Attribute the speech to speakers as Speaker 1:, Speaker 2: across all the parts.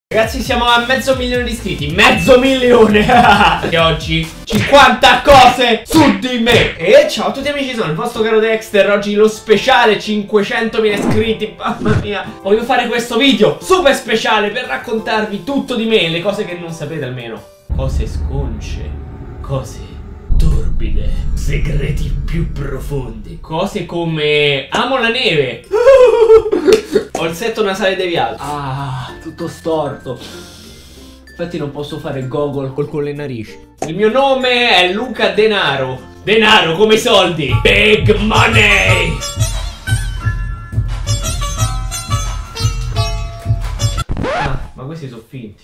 Speaker 1: Ragazzi, siamo a 500.000 di iscritti. 500.000. E oggi 50 cose su di me. E ciao a tutti amici, sono il vostro caro Dexter. Oggi lo speciale 500.000 iscritti. Mamma mia, voglio fare questo video super speciale per raccontarvi tutto di me, le cose che non sapete almeno. Cose sconce, cose torbide, segreti più profondi. Cose come amo la neve. Ho il setto nasale deviato. Ah, tutto storto. Infatti non posso fare gogol con le narici. Il mio nome è Luca Denaro. Denaro come i soldi. Big money. Ah, ma questi sono finti.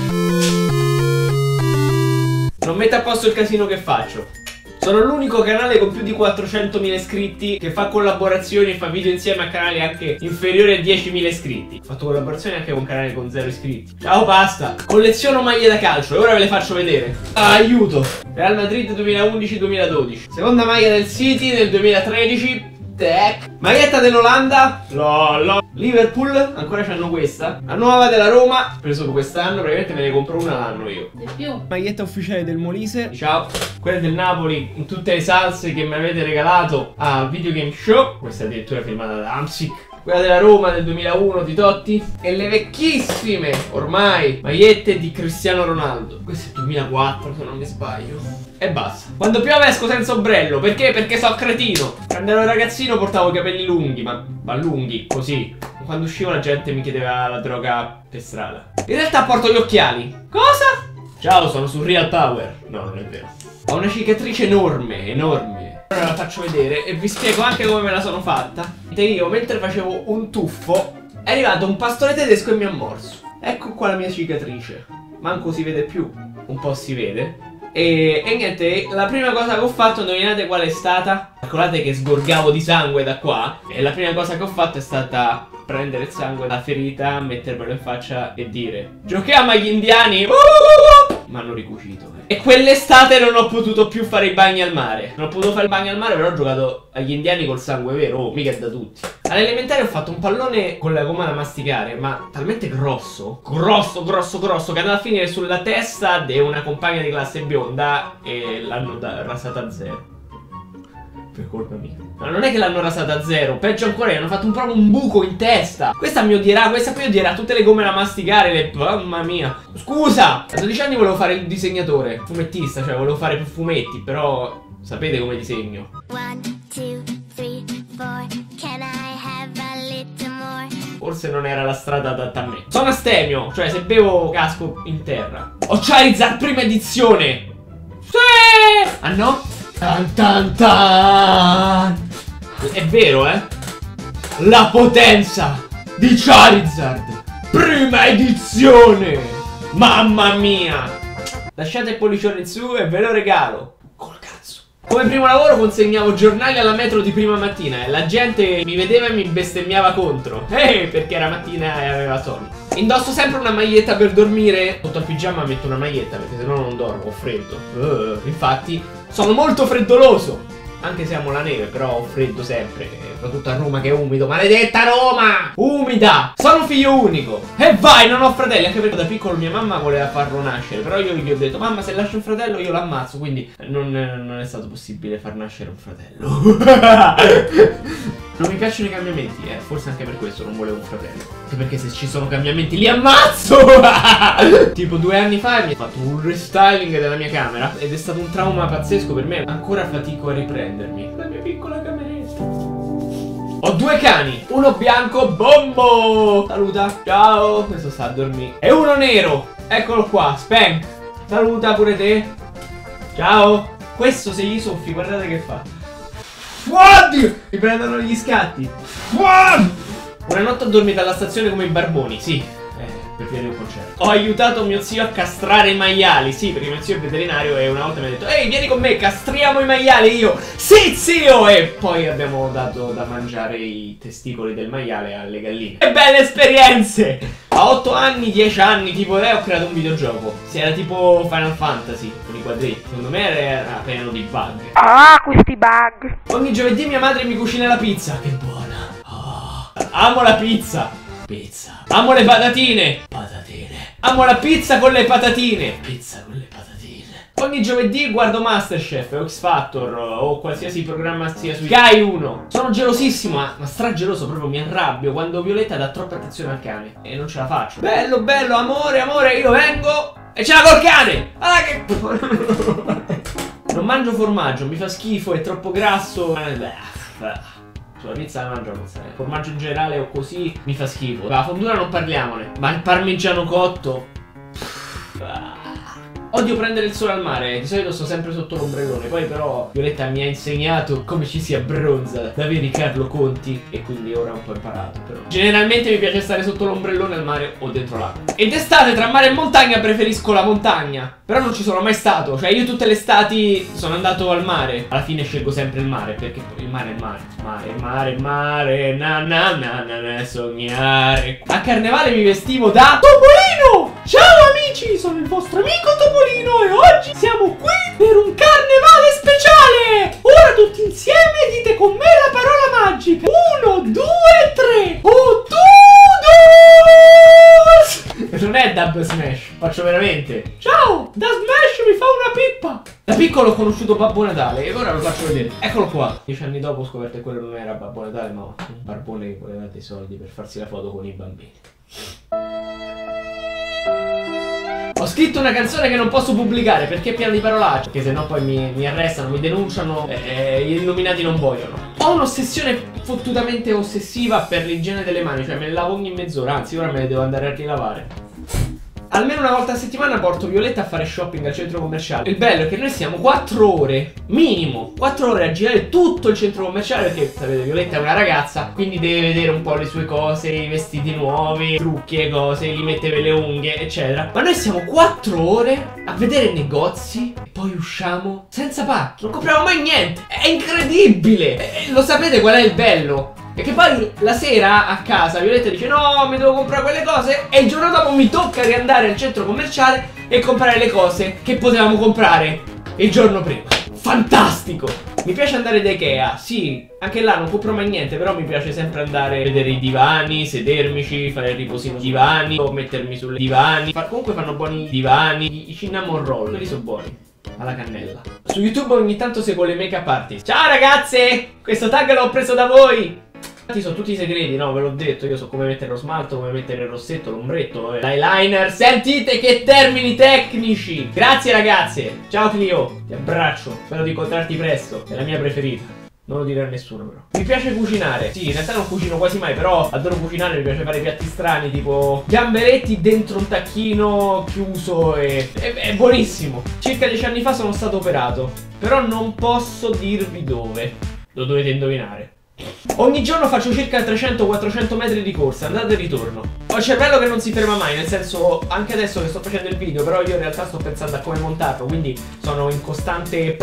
Speaker 1: Non metto a posto il casino che faccio. Sono l'unico canale con più di 400.000 iscritti che fa collaborazioni e fa video insieme a canali anche inferiori a 10.000 iscritti. Ho fatto collaborazioni anche con un canale con 0 iscritti. Ciao, basta. Colleziono maglie da calcio e ora ve le faccio vedere. Aiuto. Real Madrid 2011-2012. Seconda maglia del City nel 2013. Tac. Maglietta dell'Olanda. Lolo. Liverpool, ancora c'hanno questa. La nuova della Roma, preso quest'anno, praticamente me ne compro una l'anno io. Di più. Maglietta ufficiale del Molise. Ciao. Quella del Napoli in tutte le salse che mi avete regalato a Video Game Show. Questa addirittura filmata da Amsic. Quella della Roma del 2001 di Totti. E le vecchissime, ormai, magliette di Cristiano Ronaldo. Questo è 2004 se non mi sbaglio. E basta. Quando piove esco senza ombrello. Perché? Perché so cretino. Quando ero ragazzino portavo i capelli lunghi, ma lunghi, così. Quando uscivo la gente mi chiedeva la droga per strada. In realtà porto gli occhiali. Cosa? Ciao, sono su Real Power. No, non è vero. Ho una cicatrice enorme, enorme. Ora la faccio vedere e vi spiego anche come me la sono fatta. Io mentre facevo un tuffo è arrivato un pastore tedesco e mi ha morso. Ecco qua la mia cicatrice. Manco si vede più. Un po' si vede. E niente, la prima cosa che ho fatto, indovinate qual è stata? Calcolate che sgorgavo di sangue da qua. E la prima cosa che ho fatto è stata prendere il sangue da ferita, mettermelo in faccia e dire: giochiamo agli indiani. Mi hanno ricucito. E quell'estate non ho potuto più fare i bagni al mare. Non ho potuto fare i bagni al mare, però ho giocato agli indiani col sangue vero. Oh, mica è da tutti. All'elementare ho fatto un pallone con la gomma da masticare, ma talmente grosso, grosso, che andava a finire sulla testa di una compagna di classe bionda e l'hanno rasata a zero. Per colpa mia. Ma non è che l'hanno rasata a zero. Peggio ancora, gli hanno fatto proprio un buco in testa. Questa mi odierà, questa qui odierà tutte le gomme da masticare. Mamma mia. Scusa. A 12 anni volevo fare il disegnatore, fumettista, cioè volevo fare più fumetti. Però sapete come disegno. 1, 2, 3, 4. Can I have a little more? Forse non era la strada adatta a me. Sono astemio, cioè se bevo casco in terra. Ho Charizard prima edizione. Sì. Ah no? Tan tan tan. È vero, eh? La potenza di Charizard prima edizione. Mamma mia. Lasciate il pollicione in su e ve lo regalo. Col cazzo. Come primo lavoro consegnavo giornali alla metro di prima mattina e la gente mi vedeva e mi bestemmiava contro. Perché era mattina e aveva sonno. Indosso sempre una maglietta per dormire. Sotto al pigiama metto una maglietta perché sennò non dormo, ho freddo. Infatti sono molto freddoloso. Anche se amo la neve, però ho freddo sempre. Soprattutto a Roma che è umido. Maledetta Roma! Umida! Sono figlio unico. E vai, non ho fratelli. Anche perché da piccolo mia mamma voleva farlo nascere. Però io gli ho detto: mamma, se lascio un fratello io l'ammazzo. Quindi non è stato possibile far nascere un fratello. Non mi piacciono i cambiamenti, forse anche per questo non volevo un fratello. Anche perché se ci sono cambiamenti li ammazzo. Tipo 2 anni fa mi ho fatto un restyling della mia camera ed è stato un trauma pazzesco per me. Ancora fatico a riprendermi. La mia piccola cameretta. Ho 2 cani, uno bianco, Bombo. Saluta, ciao. Questo sta a dormire. E uno nero, eccolo qua, Spank. Saluta pure te. Ciao. Questo se gli soffi, guardate che fa. Oddio! Mi prendono gli scatti. Una notte ho dormito alla stazione come i barboni, sì, per via di un concerto. Ho aiutato mio zio a castrare i maiali, sì, perché mio zio è veterinario e una volta mi ha detto: ehi, vieni con me, castriamo i maiali. Io: sì, zio! E poi abbiamo dato da mangiare i testicoli del maiale alle galline. Che belle esperienze! A 8 anni, 10 anni, tipo, ho creato un videogioco. Sì, era tipo Final Fantasy, con i quadretti. Secondo me era pieno di bug.
Speaker 2: Ah, questi bug.
Speaker 1: Ogni giovedì mia madre mi cucina la pizza. Che buona. Amo la pizza. Amo le patatine. Patatine. Amo la pizza con le patatine. Pizza con le patatine. Ogni giovedì guardo Masterchef o X Factor o qualsiasi programma sia su Sky 1. Sono gelosissimo, ma strageloso, proprio mi arrabbio quando Violetta dà troppa attenzione al cane e non ce la faccio. Bello, bello, amore, amore, io vengo e ce l'ha col cane. Allora che... Non mangio formaggio, mi fa schifo, è troppo grasso. Sulla pizza la mangio abbastanza. Formaggio in generale o così mi fa schifo. La fondura non parliamone, ma il parmigiano cotto. Odio prendere il sole al mare, di solito sto sempre sotto l'ombrellone. Poi però Violetta mi ha insegnato come ci si abbronza da veri Carlo Conti e quindi ora ho un po' imparato però. Generalmente mi piace stare sotto l'ombrellone al mare o dentro l'acqua. Ed d'estate tra mare e montagna preferisco la montagna. Però non ci sono mai stato, cioè io tutte le estati sono andato al mare. Alla fine scelgo sempre il mare, perché il mare è il mare. Mare, na na na na na, sognare. A Carnevale mi vestivo da Topolino! Ciao amici, sono il vostro amico Topolino e oggi siamo qui per un carnevale speciale! Ora tutti insieme dite con me la parola magica. 1, 2, 3. Non è Dub Smash, faccio veramente. Ciao, da Smash mi fa una pippa. Da piccolo ho conosciuto Babbo Natale e ora lo faccio vedere. Eccolo qua. 10 anni dopo ho scoperto che quello non era Babbo Natale, ma un barbone che voleva dei soldi per farsi la foto con i bambini. Ho scritto una canzone che non posso pubblicare perché è piena di parolacce, perché sennò poi mi arrestano, mi denunciano e gli illuminati non vogliono. Ho un'ossessione fottutamente ossessiva per l'igiene delle mani, cioè me le lavo ogni mezz'ora, anzi ora me le devo andare a rilavare. Almeno una volta a settimana porto Violetta a fare shopping al centro commerciale. Il bello è che noi siamo 4 ore, minimo 4 ore a girare tutto il centro commerciale, perché sapete Violetta è una ragazza, quindi deve vedere un po' le sue cose, i vestiti nuovi, trucchi e cose, gli mette le unghie eccetera. Ma noi siamo 4 ore a vedere negozi e poi usciamo senza pacchi, non compriamo mai niente. È incredibile. Lo sapete qual è il bello? E che poi la sera a casa Violetta dice no, mi devo comprare quelle cose, e il giorno dopo mi tocca riandare al centro commerciale e comprare le cose che potevamo comprare il giorno prima. Fantastico! Mi piace andare da Ikea, sì, anche là non compro mai niente, però mi piace sempre andare a vedere i divani, sedermici, fare il riposino sui divani o mettermi sulle divani. Comunque fanno buoni divani, i cinnamon roll, quelli sono buoni. Alla cannella. Su YouTube ogni tanto seguo le make up artist. Ciao ragazze! Questo tag l'ho preso da voi! Sono tutti i segreti, no? Ve l'ho detto, io so come mettere lo smalto, come mettere il rossetto, l'ombretto, l'eyeliner. Sentite che termini tecnici! Grazie ragazze! Ciao Clio, ti abbraccio, spero di incontrarti presto, è la mia preferita. Non lo dire a nessuno però. Mi piace cucinare. Sì, in realtà non cucino quasi mai, però adoro cucinare, mi piace fare piatti strani, tipo gamberetti dentro un tacchino chiuso e... è buonissimo. Circa 10 anni fa sono stato operato, però non posso dirvi dove. Lo dovete indovinare. Ogni giorno faccio circa 300-400 metri di corsa, andata e ritorno. Ho il cervello che non si ferma mai, nel senso, anche adesso che sto facendo il video, però io in realtà sto pensando a come montarlo, quindi sono in costante...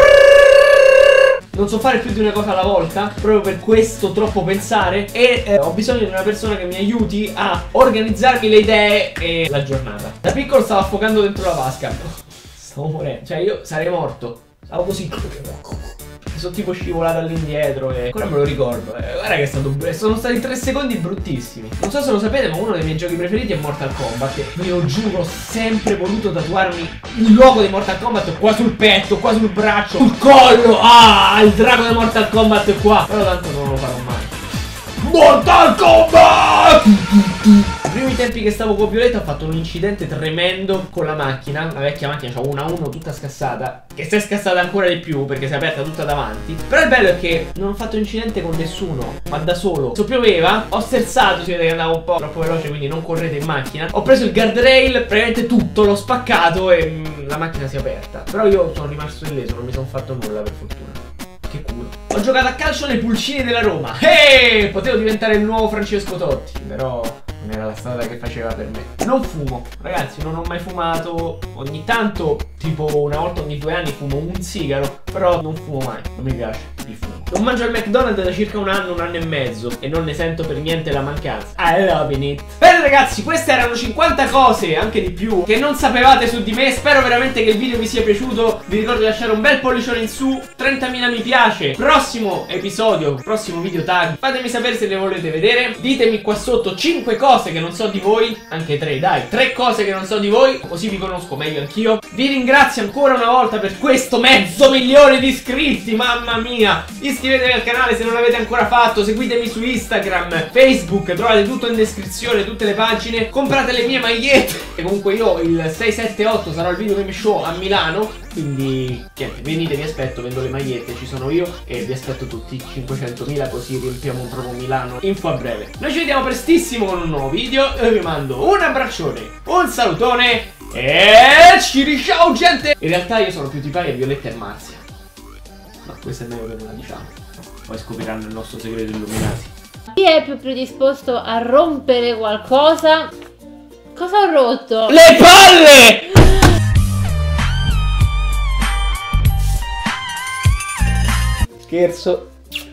Speaker 1: Non so fare più di una cosa alla volta, proprio per questo troppo pensare, e ho bisogno di una persona che mi aiuti a organizzarmi le idee e la giornata. Da piccolo stavo affogando dentro la vasca. Stavo morendo, cioè io sarei morto. Stavo così. Sono tipo scivolato all'indietro e ancora me lo ricordo. Guarda che è stato... sono stati 3 secondi bruttissimi. Non so se lo sapete, ma uno dei miei giochi preferiti è Mortal Kombat. Ve lo giuro, ho sempre voluto tatuarmi il logo di Mortal Kombat qua sul petto, qua sul braccio, sul collo. Ah, il drago di Mortal Kombat è qua. Però tanto non lo farò mai. Mortal Kombat! Ai primi tempi che stavo con Violetta ho fatto un incidente tremendo con la macchina. La vecchia macchina, c'ho una 1 tutta scassata, che si è scassata ancora di più perché si è aperta tutta davanti. Però il bello è che non ho fatto incidente con nessuno, ma da solo. Se pioveva, ho sterzato, si vede che andavo un po' troppo veloce, quindi non correte in macchina. Ho preso il guardrail, praticamente tutto, l'ho spaccato e la macchina si è aperta. Però io sono rimasto illeso, non mi sono fatto nulla per fortuna. Che culo. Ho giocato a calcio nei pulcini della Roma. Potevo diventare il nuovo Francesco Totti, però non era la strada che faceva per me. Non fumo, ragazzi, non ho mai fumato. Ogni tanto, tipo una volta ogni 2 anni fumo un sigaro, però non fumo mai, non mi piace il fumo. Non mangio al McDonald's da circa un anno e mezzo e non ne sento per niente la mancanza. I love it. Bene ragazzi, queste erano 50 cose, anche di più, che non sapevate su di me. Spero veramente che il video vi sia piaciuto. Vi ricordo di lasciare un bel pollicione in su, 30.000 mi piace. Prossimo episodio, prossimo video tag, fatemi sapere se le volete vedere. Ditemi qua sotto 5 cose che non so di voi. Anche 3, dai, 3 cose che non so di voi, così vi conosco meglio anch'io. Vi ringrazio ancora una volta per questo 500.000 di iscritti, mamma mia. Iscrivetevi al canale se non l'avete ancora fatto. Seguitemi su Instagram, Facebook, trovate tutto in descrizione, tutte le pagine. Comprate le mie magliette. E comunque io il 6, 7, 8 sarò al Video Game Show a Milano, quindi niente, venite, vi aspetto, vendo le magliette, ci sono io e vi aspetto tutti. 500.000, così riempiamo proprio Milano. Info a breve. Noi ci vediamo prestissimo con un nuovo video. Io vi mando un abbraccione, un salutone e ciao gente. In realtà io sono più tipaia Violetta e Marzia, ma questo è meglio che non la diciamo, poi scopriranno il nostro segreto illuminati.
Speaker 3: Chi è più predisposto a rompere qualcosa? Cosa ho rotto?
Speaker 1: Le palle! Scherzo.